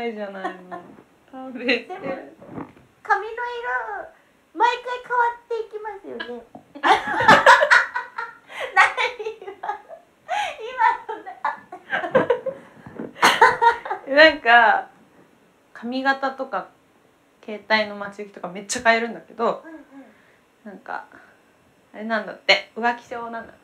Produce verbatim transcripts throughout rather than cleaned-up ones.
いじゃないの。食べて。 髪の色毎回変わっていきますよね。何今のなんか髪型とか携帯の待ち受けとかめっちゃ変えるんだけど、 うんうん、 なんかあれなんだって、浮気症なんだって。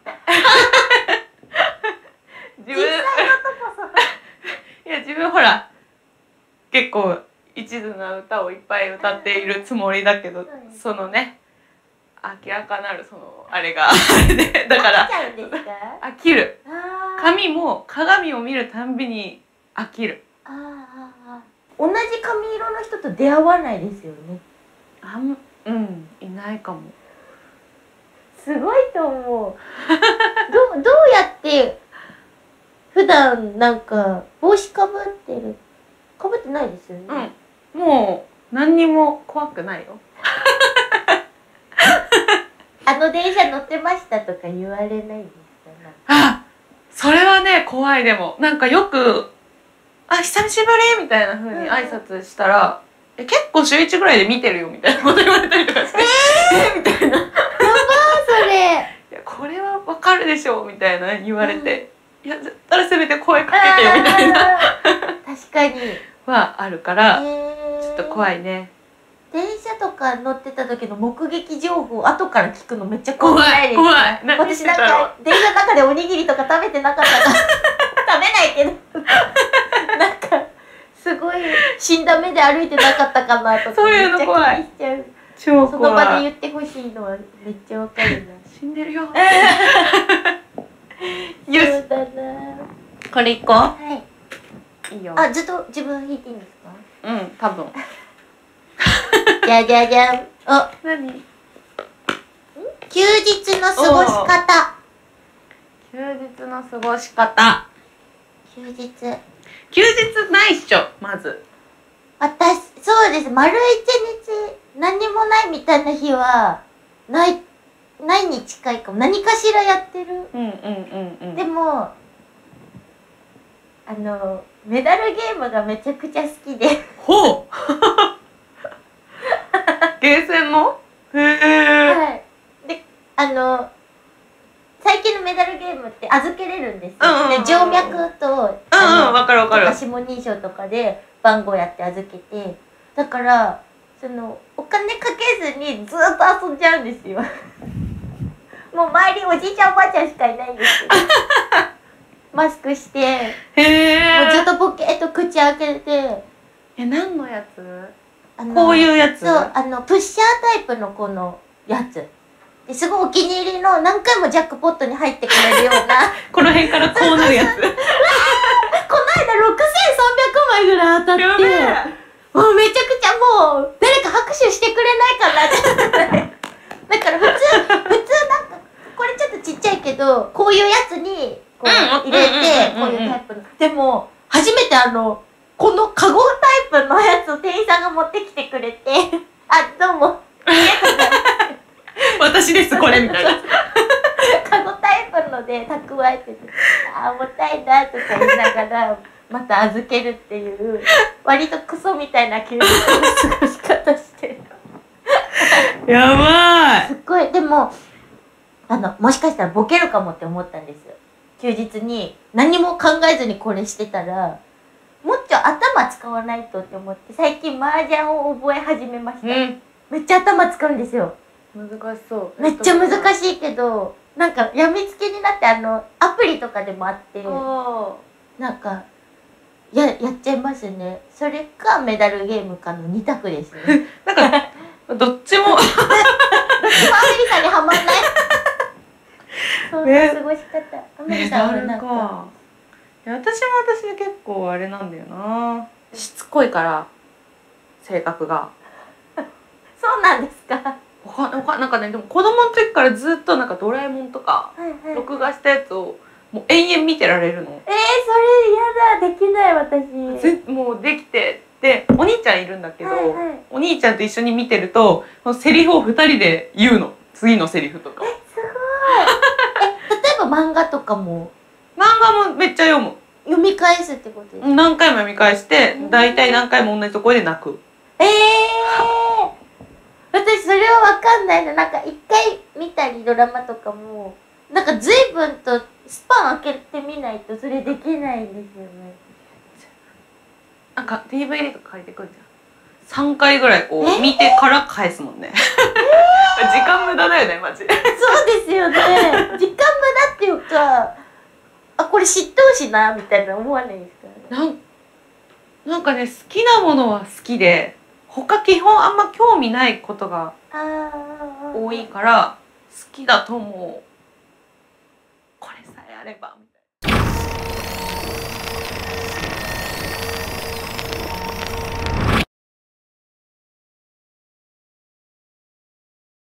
自分実際のとこそいや自分ほら結構一途な歌をいっぱい歌っているつもりだけど、そのね明らかなるそのあれがだから飽きちゃうんですか？ 飽きる。 あー髪も鏡を見るたんびに飽きる。 あーあー、同じ髪色の人と出会わないですよね。 あんうんいないかも。 すごいと思う。どうどうやって普段なんか帽子かぶってる、かぶってないですよね。 うん、もう何にも怖くないよ。 あの電車乗ってましたとか言われないんですか？ あ、それはね怖い。でもなんかよく「あ久しぶり」みたいな風に挨拶したら「え結構週一ぐらいで見てるよ」みたいなこと言われたりとかして「えー、みたいな「いやそれこれはわかるでしょ」みたいな言われて「いやだったらせめて声かけてよ」みたいな確かにはあるからちょちょっと怖いね。 電車とか乗ってた時の目撃情報後から聞くのめっちゃ怖くないですか？ 怖い怖い。 私なんか電車の中でおにぎりとか食べてなかったから食べないけどなんかすごい死んだ目で歩いてなかったかなとかそういうの怖い。 めっちゃ気にしちゃう。 超怖い。 その場で言ってほしいのはめっちゃわかるな。 死んでるよ。よそうしだな。 これいこはい。 う。いいよ。 あ、ずっと自分弾いていいんですか？ うん多分。 じゃじゃじゃん。あ、 何？ 休日の過ごし方。 休日の過ごし方。 休日。 休日ないっしょまず。 私、そうです。丸一日何にもないみたいな日は、ない、ないに近いかも。何かしらやってる。 うんうんうんうん。 でも、あの、メダルゲームがめちゃくちゃ好きで。 ほうゲーセンの？へえ。 はい。で、あの、最近のメダルゲームって預けれるんですよ。 うんうんうん、 で、静脈と、 うんうん、わかるわかる。 指紋認証とかで番号やって預けて、だからそのお金かけずにずっと遊んじゃうんですよ。もう周りおじいちゃんおばあちゃんしかいないんですけどマスクして、 へえ。 もうずっとボケーっと口開けて。 え、何のやつ？ あのこういうやつ？ そう、あのプッシャータイプのこのやつですごいお気に入りの、何回もジャックポットに入ってくれるようなこの辺からこうなるやつ。 この間ろくせんさんびゃくまいぐらい当たってやべえ。 もうめちゃくちゃもう誰か拍手してくれないかなってだから普通普通なんかこれちょっとちっちゃいけどこういうやつにこう入れてこういうタイプのでも初めてあのこのカゴタイプのやつを店員さんが持ってきてくれてあどうも私ですこれみたいなカゴタイプので蓄えててあ重たいなとか言いながらまた預けるっていう割とクソみたいな休日の過ごし方してるやばい。 すっごいでもあのもしかしたらボケるかもって思ったんですよ。休日に何も考えずにこれしてたらもっちょ頭使わないとって思って最近麻雀を覚え始めました、うん、めっちゃ頭使うんですよ。 難しそう。 めっちゃ難しいけどなんかやみつけになってあのアプリとかでもあってなんかややっちゃいますね。それかメダルゲームかのに択ですねなんかどっちもどっちもアメリさんにはまんないそんな過ごし方。アメリさんはなんかいや私も私で結構あれなんだよな、しつこいから性格がそうなんですか。 わかわかなんかねでも子供の時からずっとなんかドラえもんとか録画したやつをもう延々見てられるの。 えー、それやだできない私。 ぜもうできてでお兄ちゃんいるんだけど、はいはい、お兄ちゃんと一緒に見てるとセリフをふたりで言うの。次のセリフとか。 えすごいえ例えば漫画とかも漫画もめっちゃ読む。 読み返すってことですか？ 何回も読み返してうん大体何回も同じところで泣く。 ええー、私それはわかんないの。なんか一回見たりドラマとかもなんか随分とスパン開けてみないとそれできないんですよね。 なんか ディーブイディー とか借りてくるじゃん。さんかいぐらいこえーう見てから返すもんね。えー、時間無駄だよねマジ。 そうですよね。時間無駄っていうか、あ、これ知ってほしいなみたいな思わないですか？ なんなんかね、好きなものは好きで他基本あんま興味ないことがああ多いから好きだと思う。これさえあればみたいな。